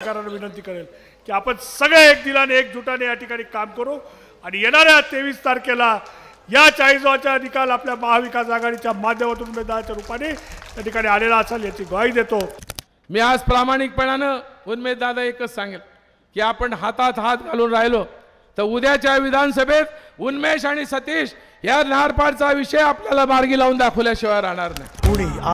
सरकारला विनंती करेल की आपण सगळे एक दिलाने एकजुटाने या ठिकाणी काम करू आणि येणाऱ्या 23 तारखेला या 40वाचा निकाल आपल्या महाविकास आघाडीच्या माध्यमातून उमेदवाराच्या रूपाने त्या ठिकाणी आलेला असेल याची ग्वाही देतो। मी आज प्रामाणिकपणानं उन्मेद दादा एकच सांगेल की आपण हातात हात घालून राहिलो तर उद्याच्या विधानसभेत उन्मेष आणि सतीश या नारपारचा विषय आपल्याला मार्गी लावून दाखवल्याशिवाय राहणार नाही।